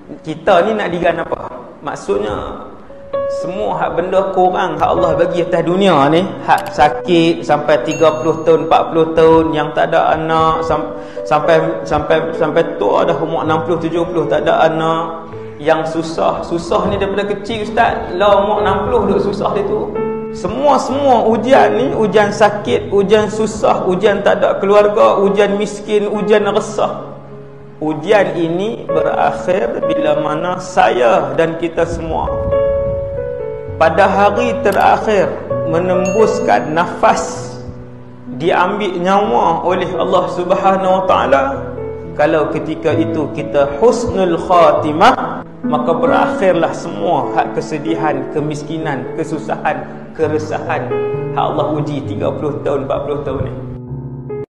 Kita ni nak digan apa? Maksudnya semua hak benda kurang hak Allah bagi atas dunia ni, hak sakit sampai 30 tahun 40 tahun, yang tak ada anak sampai tua dah umur 60 70 tak ada anak, yang susah ni daripada kecil ustaz, lah umur 60 duk susah dia tu. Semua ujian ni, ujian sakit, ujian susah, ujian tak ada keluarga, ujian miskin, ujian resah. Ujian ini berakhir bila mana saya dan kita semua pada hari terakhir menembuskan nafas, diambil nyawa oleh Allah Subhanahu Wa Taala. Kalau ketika itu kita husnul khatimah, maka berakhirlah semua hak kesedihan, kemiskinan, kesusahan, keresahan hak Allah uji 30 tahun 40 tahun ni.